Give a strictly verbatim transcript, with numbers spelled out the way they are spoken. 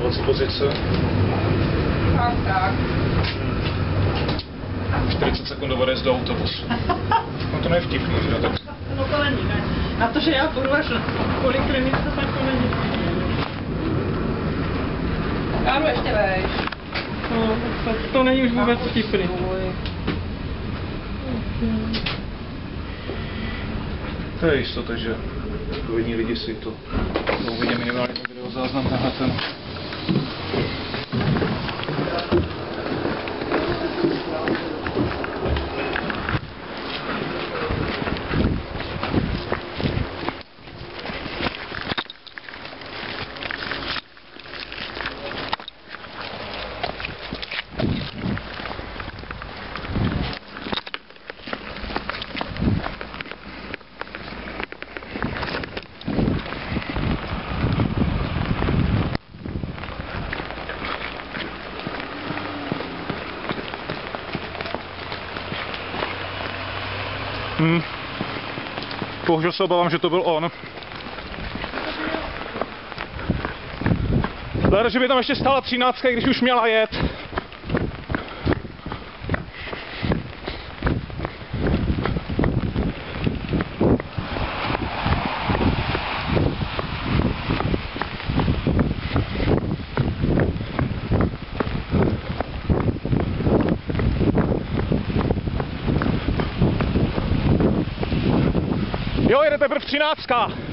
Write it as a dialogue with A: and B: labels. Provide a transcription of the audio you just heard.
A: expozice.
B: Tak, tak.
A: čtyřicet sekund do odjezdu do autobusu. No to nevtipný, že tak.
B: No to není, ne. Na to, že já půjdu až na poliklinice, tak to není. Káru, ještě vejš. No, to, to není už vůbec vtipný.
A: To je jistota, že odpovědní lidi si to, to uvidí minimálně videozáznam na ten. Hmm. Bohužel se obávám, že to byl on. Leda, že by tam ještě stála třináctka, když už měla jet. Jo, jede teprve třináctka.